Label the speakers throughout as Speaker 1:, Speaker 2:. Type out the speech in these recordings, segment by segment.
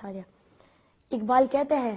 Speaker 1: اٹھا دیا. اقبال کہتے ہیں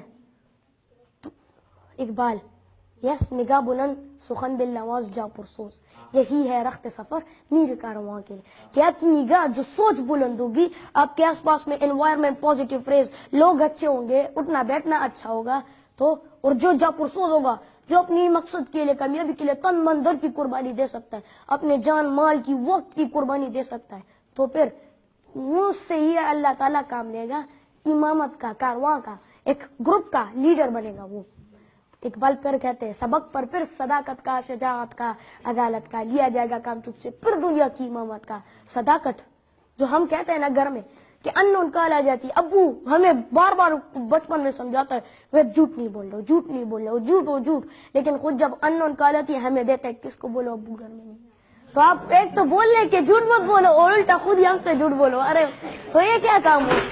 Speaker 1: اقبال یس نگاہ بلند سخن دل نواز جا پرسوز, یہی ہے رخت سفر میر کارواں کے لیے کہ آپ کی نگاہ جو سوچ بلند ہوگی, آپ کے آس پاس میں انوائرمنٹ پازیٹیو فریز, لوگ اچھے ہوں گے, اٹھنا بیٹھنا اچھا ہوگا, تو اور جو جا پرسوز ہوگا, جو اپنی مقصد کے لیے کامیابی کے لیے تن من دھن کی قربانی دے سکتا ہے, اپنے جان مال کی وقت کی قربانی دے سکتا ہے, تو پھر اس سے ہی اللہ تعالیٰ کام لے گا, امامت کا, کارواں کا, ایک گروپ کا لیڈر بنے گا وہ. اقبال پر کہتے ہیں سبق پر پھر صداقت کا, شجاعت کا, عدالت کا لیا جائے گا کام تجھ سے, پھر دنیا کی امامت کا. صداقت جو ہم کہتے ہیں نا گھر میں کہ ان کال آ جاتی, ابو ہمیں بار بار بچپن میں سمجھاتا ہے وہ جھوٹ نہیں بول رہا, جھوٹ نہیں بول رہا, جھوٹ ہو جھوٹ, لیکن خود جب ان کال آتی ہے ہمیں دیتا ہے کس کو بولو, ابو گھر میں نہیں. تو آپ ایک تو بول لیں کہ جھوٹ مت بولو, اور الٹا خود ہی ہم سے جھوٹ بولو. ارے تو یہ کیا کام ہو.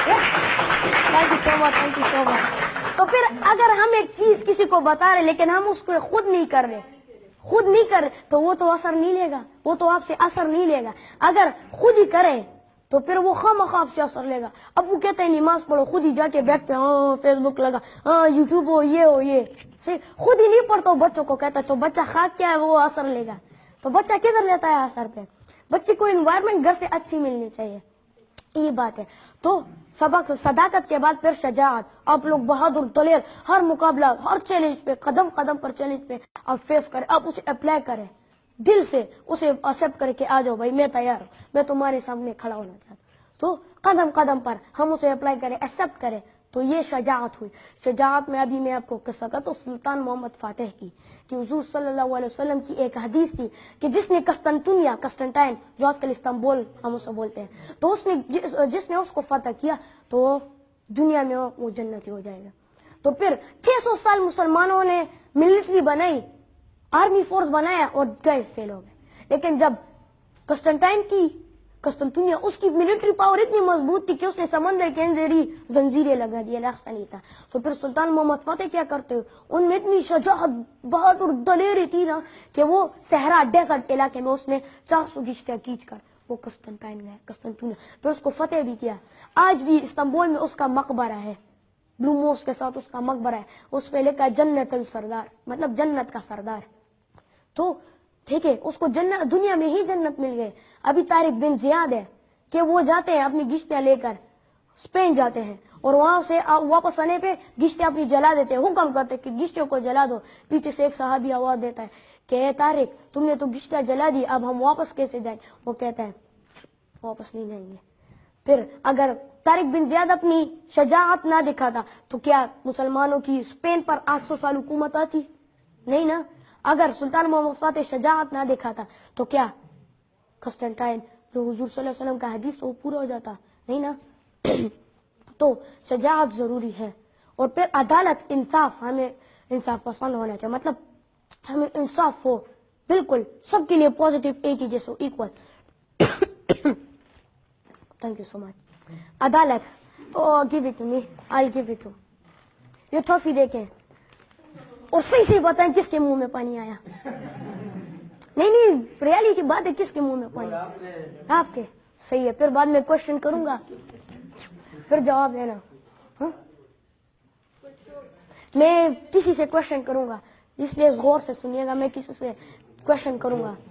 Speaker 1: Thank you so much, thank you so much. تو پھر اگر ہم ایک چیز کسی کو بتا رہے لیکن ہم اس کو خود نہیں کر رہے, تو وہ تو اثر نہیں لے گا, وہ تو آپ سے اثر نہیں لے گا. اگر خود ہی کریں تو پھر وہ خواہ آپ سے اثر لے گا. اب وہ کہتے ہیں نماز پڑھو, خود ہی جا کے بیٹھ پہ ہاں فیس بک لگا, ہاں یوٹیوب ہو یہ خود ہی نہیں پڑھتا, بچوں کو کہتا ہے تو بچہ خاک کیا ہے وہ اثر لے گا. تو بچہ کدھر لیتا ہے اثر پہ. بچے کو انوائرمنٹ گھر سے اچھی ملنی چاہیے, یہ بات ہے. تو سبق صداقت کے بعد پھر شجاعت. آپ لوگ بہادر دلیر, ہر مقابلہ ہر چیلنج پہ قدم قدم پر چیلنج پہ آپ فیس کریں, آپ اسے اپلائی کریں, دل سے اسے ایکسپٹ کر کے آ جاؤ بھائی میں تیار ہوں, میں تمہارے سامنے کھڑا ہونا چاہتا ہوں. تو قدم قدم پر ہم اسے اپلائی کریں, ایکسپٹ کریں, تو یہ شجاعت ہوئی. شجاعت میں ابھی میں آپ کو قصہ کا تو سلطان محمد فاتح کی کہ حضور صلی اللہ علیہ وسلم کی ایک حدیث تھی کہ جس نے قسطنطین جو آج کل استنبول ہم اسے بولتے ہیں, تو اس نے جس نے اس کو فتح کیا تو دنیا میں وہ جنتی ہو جائے گا. تو پھر 600 سال مسلمانوں نے ملٹری بنائی, آرمی فورس بنایا اور گئے فیل ہو گئے. لیکن جب قسطنطنیہ اس کی ملٹری پاور اتنی مضبوط تھی کہ اس نے سمندر کے اندر ہی زنجیریں لگا دی, راستہ نہیں تھا. تو پھر سلطان محمد فتح کیا کرتے, ان میں اتنی شجاعت بہادر دلیری تھی نا کہ وہ صحرا ڈیزرٹ علاقے میں اس نے 400 کشتیاں کھینچ کر وہ قسطنطنیہ پھر اس کو فتح بھی کیا. آج بھی استنبول میں اس کا مقبرہ ہے, بلو موس کے ساتھ اس کا مقبرہ ہے, اس پہ لکھا جنت السردار, مطلب جنت کا سردار. تو ٹھیک ہے, اس کو جنت دنیا میں ہی جنت مل گئے. ابھی طارق بن زیاد ہے کہ وہ جاتے ہیں اپنی گشتیاں لے کر اسپین جاتے ہیں, اور وہاں سے واپس آنے پہ گشتیاں اپنی جلا دیتے ہیں, حکم کرتے کہ گشتیوں کو جلا دو. پیچھے سے ایک صحابی آواز دیتا ہے کہ اے طارق تم نے تو گشتیاں جلا دی, اب ہم واپس کیسے جائیں. وہ کہتا ہے واپس نہیں جائیں گے. پھر اگر طارق بن زیاد اپنی شجاعت نہ دکھاتا تو کیا مسلمانوں کی اسپین پر 800 سال حکومت آتی؟ نہیں نا. اگر سلطان محمد فاتح شجاعت نہ دکھاتا تو کیا قسطنطین جو حضور صلی اللہ علیہ وسلم کا حدیث وہ پورا ہو جاتا؟ نہیں نا. تو شجاعت ضروری ہے. اور پھر عدالت, انصاف, ہمیں انصاف پسند ہونا چاہیے, مطلب ہمیں انصاف ہو بالکل سب کے لیے پازیٹیو, ایک ہی جیسے equal. Thank you so much. عدالت, oh give it to me, I'll give it to. یہ ٹرافی دیکھیں اور صحیح بتائیں کس کے منہ میں پانی آیا. نہیں ریالی کی بات ہے, کس کے منہ میں پانی؟ آپ کے. صحیح ہے, پھر بعد میں کوشچن کروں گا, پھر جواب دینا. میں کسی سے کوشچن کروں گا, اس لیے غور سے سنیے گا, میں کسی سے کوشچن کروں گا.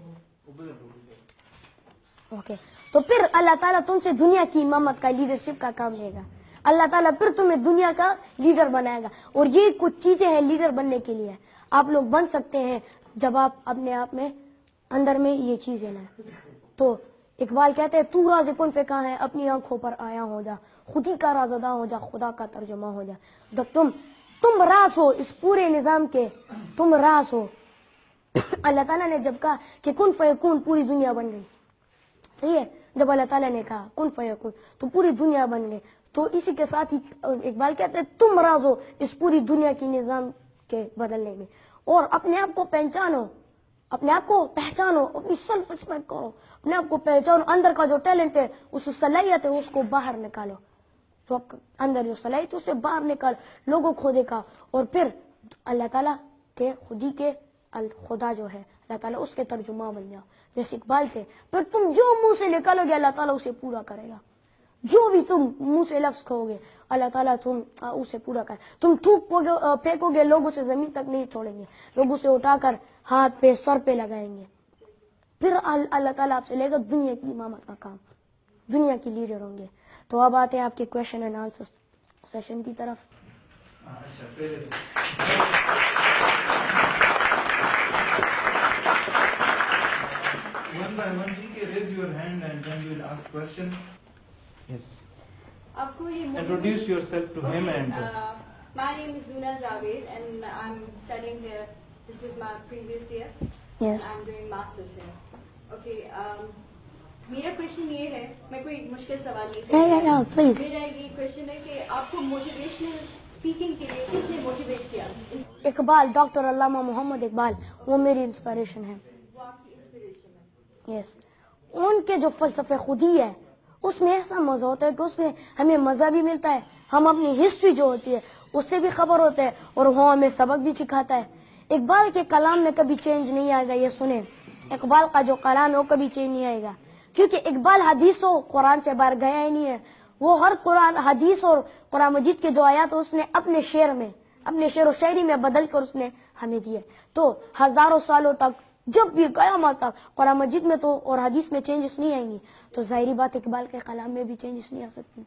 Speaker 1: اوکے. تو پھر اللہ تعالیٰ تم سے دنیا کی امامت کا, لیڈرشپ کا کام لے گا. اللہ تعالیٰ پھر تمہیں دنیا کا لیڈر بنائے گا. اور یہ کچھ چیزیں ہیں لیڈر بننے کے لیے, آپ لوگ بن سکتے ہیں جب آپ اپنے آپ میں اندر میں یہ چیزیں لائیں. تو اقبال کہتے ہیں تو راز کن پہ کہاں ہے, اپنی آنکھوں پر آیا ہو جا, خودی کا رازدہ ہو جا, خدا کا ترجمہ ہو جا. تم راز ہو اس پورے نظام کے, تم راز ہو. اللہ تعالیٰ نے جب کہا کہ کن فیکون, پوری دنیا بن گئی. صحیح ہے, جب اللہ تعالیٰ نے کہا کن فیکون تو پوری دنیا بن گئی. تو اسی کے ساتھ ہی اقبال کہتے ہیں تم راز ہو اس پوری دنیا کی نظام کے بدلنے میں. اور اپنے آپ کو پہچانو, اپنے آپ کو پہچانو, اپنی سیلف ریسپیکٹ کرو, اپنے آپ کو پہچانو. اندر کا جو ٹیلنٹ ہے, اس صلاحیت ہے, اس کو باہر نکالو. جو اندر جو صلاحیت ہے اسے باہر نکال, لوگوں کو دیکھا. اور پھر اللہ تعالیٰ کے خودی کے خدا جو ہے اللہ تعالیٰ اس کے ترجمہ بن جاؤ جیسے اقبال تھے. پھر تم جو منہ سے نکالو گے اللہ تعالیٰ اسے پورا کرے گا. جو بھی تم منہ سے لفظ کہوگے اللہ تعالیٰ تم اسے پورا کر. تم تھوک پھینکو گے لوگ اسے زمین تک نہیں چھوڑیں گے, لوگ اسے اٹھا کر ہاتھ پہ سر پہ لگائیں گے. پھر اللہ تعالیٰ آپ سے لے گا دنیا کی امامت کا کام, دنیا کی لیڈر ہوں گے. تو اب آتے ہیں آپ کے کویشچن اینڈ آنسر سیشن کی طرف.
Speaker 2: One by one, raise your hand and then you will ask question. Yes. Introduce yourself to him and.
Speaker 3: My name is Zuna Javed and I'm studying here. This is my previous year.
Speaker 1: Yes.
Speaker 3: I'm doing masters here. Okay. میرا question یہ ہے, میں کوئی مشکل سوال نہیں کروں. میرا یہ کوشچن ہے کہ آپ کو موٹیویشنل اسپیکنگ کے لیے کس نے موٹیویٹ کیا؟
Speaker 1: اقبال, ڈاکٹر علامہ محمد اقبال, وہ میری انسپریشن ہے.
Speaker 3: وہ آپ کی انسپریشن ہے.
Speaker 1: یس. ان کے جو فلسفے خودی ہے اس میں ایسا مزہ ہوتا ہے کہ اس سے ہمیں مزہ بھی ملتا ہے, ہم اپنی ہسٹری جو ہوتی ہے اس سے بھی خبر ہوتا ہے, اور وہ ہمیں سبق بھی سکھاتا ہے. اقبال کے کلام میں کبھی چینج نہیں آئے گا, یہ سنیں, اقبال کا جو کلام ہے وہ کبھی چینج نہیں آئے گا, کیونکہ اقبال حدیث و قرآن سے باہر گیا ہی نہیں ہے. وہ ہر قرآن حدیث اور قرآن مجید کے جو آیات اس نے اپنے شعر میں, اپنے شعر و شاعری میں بدل کر اس نے ہمیں دیے. تو ہزاروں سالوں تک جب بھی قیامت تک قرآن مجید میں تو اور حدیث میں چینجز نہیں آئیں گی, تو ظاہری بات اقبال کے کلام میں بھی چینجز نہیں آ سکتی.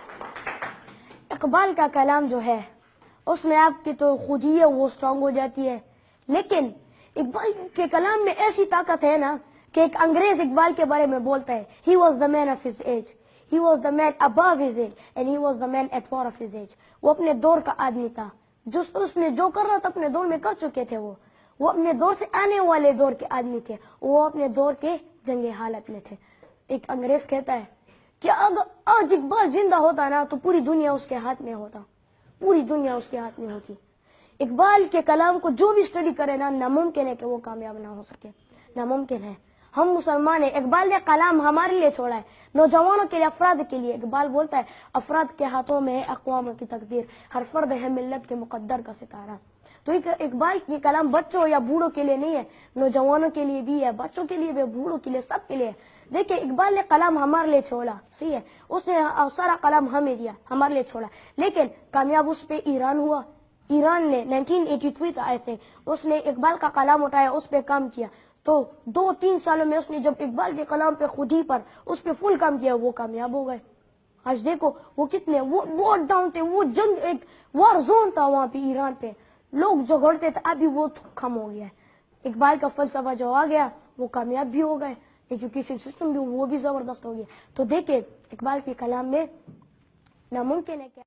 Speaker 1: اقبال کا کلام جو ہے اس میں آپ کی تو خود ہی ہے وہ اسٹرانگ ہو جاتی ہے, لیکن اقبال کے کلام میں ایسی طاقت ہے نا کہ ایک انگریز اقبال کے بارے میں بولتا ہے, he was the man of his age, he was the man above his age and he was the man at war of his age. وہ اپنے دور کا آدمی تھا, جو اس نے جو کر رہا تھا اپنے دور میں کر چکے تھے. وہ اپنے دور سے آنے والے دور کے آدمی تھے, وہ اپنے دور کے جنگ حالت میں تھے. ایک انگریز کہتا ہے کہ اگر آج اقبال زندہ ہوتا نا تو پوری دنیا اس کے ہاتھ میں ہوتا, پوری دنیا اس کے ہاتھ میں ہوتی. اقبال کے کلام کو جو بھی اسٹڈی کرے نا, ناممکن ہے کہ وہ کامیاب نہ ہو سکے, ناممکن ہے. ہم مسلمان ہیں, اقبال نے کلام ہمارے لیے چھوڑا ہے, نوجوانوں کے لیے, افراد کے لیے. اقبال بولتا ہے افراد کے ہاتھوں میں ہے اقوام کی تقدیر, ہر فرد ہے ملت کے مقدر کا ستارہ. تو اقبال کی کلام بچوں یا بوڑھوں کے لیے نہیں ہے, نوجوانوں کے لیے بھی ہے, بچوں کے لیے بھی, بوڑھوں کے لیے, سب کے لیے. دیکھیں اقبال نے کلام ہمارے لیے چھوڑا, صحیح ہے, اس نے سارا کلام ہمیں دیا, ہمارے لیے چھوڑا, لیکن کامیاب اس پہ ایران ہوا. ایران نے 1983 کا آئے تھے, اس نے اقبال کا کلام اٹھایا, اس پہ کام کیا. تو 2-3 سالوں میں اس نے جب اقبال کے کلام پہ خود ہی پر اس پہ فل کام کیا, وہ کامیاب ہو گئے. آج دیکھو وہ کتنے وہ ڈاؤن تھے, وہ جنگ ایک وار زون تھا وہاں پہ ایران پہ, لوگ جھگڑتے تھے, ابھی وہ کم ہو گیا ہے. اقبال کا فلسفہ جو آ گیا وہ کامیاب بھی ہو گئے, ایجوکیشن سسٹم بھی وہ بھی زبردست ہو گیا. تو دیکھیں اقبال کے کلام میں ناممکن ہے کہ